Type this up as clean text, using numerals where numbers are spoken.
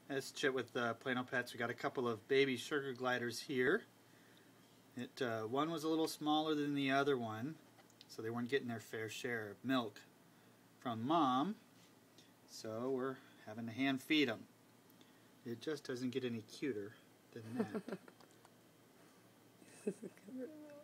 Let's chat with Plano Pets. We got a couple of baby sugar gliders here. One was a little smaller than the other one, so they weren't getting their fair share of milk from mom. So we're having to hand feed them. It just doesn't get any cuter than that.